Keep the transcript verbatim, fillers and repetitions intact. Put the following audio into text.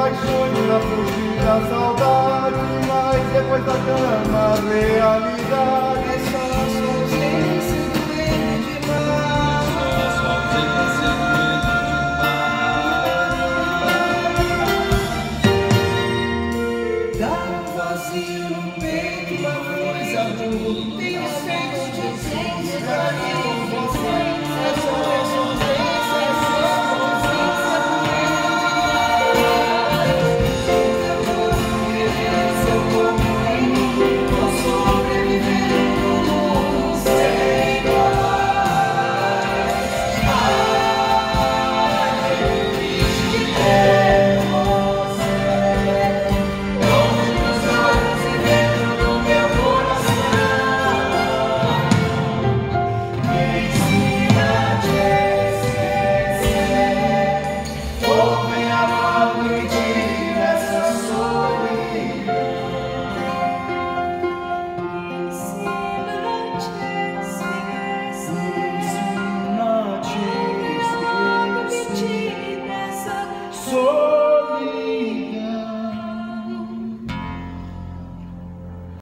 paixões pra fugir da saudade, mas depois da cama a realidade. É só a sua ausência doendo demais. Só a sua ausência doendo demais. Dá um vazio no peito, uma coisa ruim. Tenho feito de ausência pra mim com você. É só a sua ausência, é só a sua ausência doendo. Eu vou morrer, vou sobreviver no mundo sem nós. Ai, triste é você, longe dos olhos e dentro do meu coração. Me ensina a te esquecer, ou venha logo e tire essa solidão. Me ensina a te esquecer, ou me tire dessa solidão.